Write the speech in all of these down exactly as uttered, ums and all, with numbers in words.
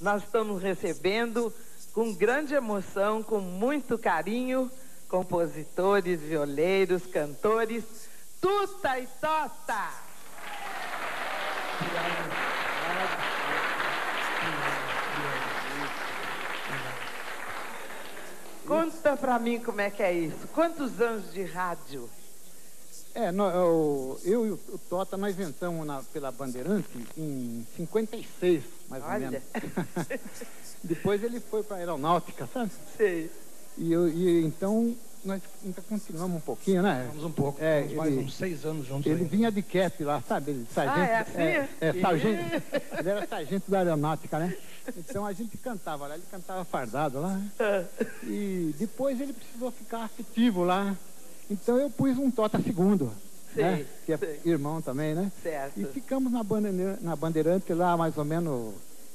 nós estamos recebendo com grande emoção, com muito carinho, compositores, violeiros, cantores, Tuta e Tota. Conta pra mim como é que é isso. Quantos anos de rádio? É, no, eu, eu e o Tota, nós entramos na, pela Bandeirante em cinquenta e seis, mais Olha. ou menos. Depois ele foi para a Aeronáutica, sabe? Sei. E, eu, e então nós ainda continuamos um pouquinho, né? Vamos um pouco, É, Vamos mais ele- uns seis anos juntos. Ele ainda. vinha de cap lá, sabe? Ele, sargento, Ah, é assim? É, é, Ih. sargento, ele era sargento da Aeronáutica, né? Então a gente cantava lá, ele cantava fardado lá. Né? E depois ele precisou ficar afetivo lá. Então eu pus um Tota segundo, Sei, né? Que é sei. irmão também, né? Certo. E ficamos na Bandeirante, na Bandeirante lá mais ou menos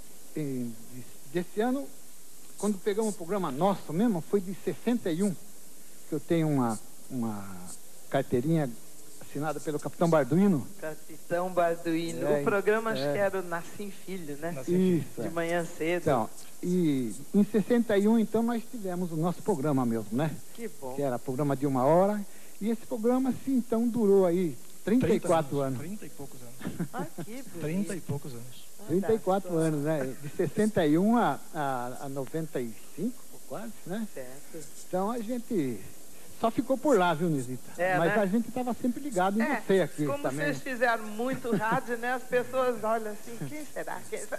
em, desse ano, quando pegamos o programa nosso mesmo, foi de sessenta e um, que eu tenho uma, uma carteirinha assinada pelo Capitão Barduino. Capitão Barduino. É, o programa acho é. que era o Nassim Filho, né? Nassim Isso. De é. manhã cedo. Então, e em sessenta e um, então, nós tivemos o nosso programa mesmo, né? Que bom. Que era programa de uma hora. E esse programa, assim, então, durou aí trinta e quatro anos. trinta e poucos anos. Ah, que bonito. trinta e poucos anos. trinta e quatro Olha só. anos, né? De sessenta e um a, a, a noventa e cinco, quase, né? Certo. Então a gente só ficou por lá, viu, Nisita? É, Mas né? a gente estava sempre ligado em É, você aqui como também. vocês fizeram muito rádio, né? As pessoas olham assim, quem será? Quem será?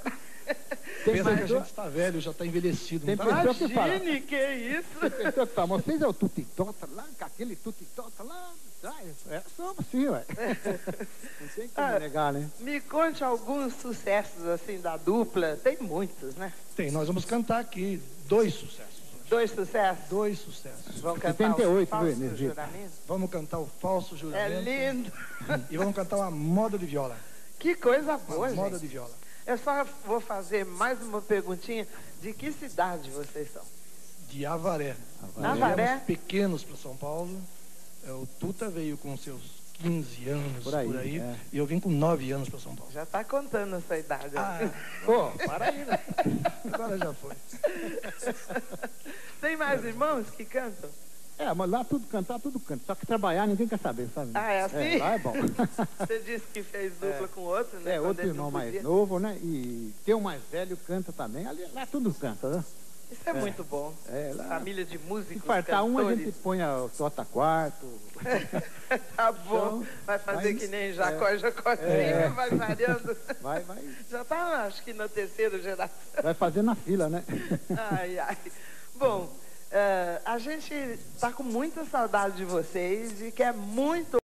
Tem Pensa que a pessoa- gente está velho, já está envelhecido. Tem Não tá? pessoa que fala. Imagine, que isso? Tem pessoa que fala, vocês é o tutitota lá, com aquele tutitota lá. Ah, é, somos sim, ué. Não tem como Ah, negar, né? Me conte alguns sucessos assim da dupla. Tem muitos, né? Tem, nós vamos cantar aqui dois sucessos. hoje. Dois sucessos. Dois sucessos. Vão cantar setenta e oito, o falso viu, Energia? juramento? Vamos cantar o falso É juramento. lindo. E vamos cantar uma moda de viola. Que coisa Uma boa, moda gente. de viola. Eu só vou fazer mais uma perguntinha. De que cidade vocês são? De Avaré. Avaré. Nós Avaré? viemos pequenos para São Paulo. É, o Tuta veio com seus quinze anos Por por aí, aí. é. E eu vim com nove anos para São Paulo. Já está contando a sua idade. Ah, Pô, para aí, né? agora já foi. Tem mais irmãos que cantam? É, mas lá tudo cantar, tudo canta. Só que trabalhar ninguém quer saber, sabe? Ah, é assim? lá é bom. Você disse que fez dupla com outro, né? É, Quando outro ele irmão não mais podia. novo, né? E tem um mais velho, canta também. Ali, lá tudo canta, né? Isso é, muito bom. É, lá- Família de Se músicos, fartar um, a cantores. gente põe o Tota quarto. Tá bom. Então, Vai fazer mas- que nem Jacó, Jacozinho, É. vai variando. Vai, vai, Já tá, acho que na terceira geração. vai fazer na fila, né? Ai, ai. Bom, eh, a gente tá com muita saudade de vocês e quer muito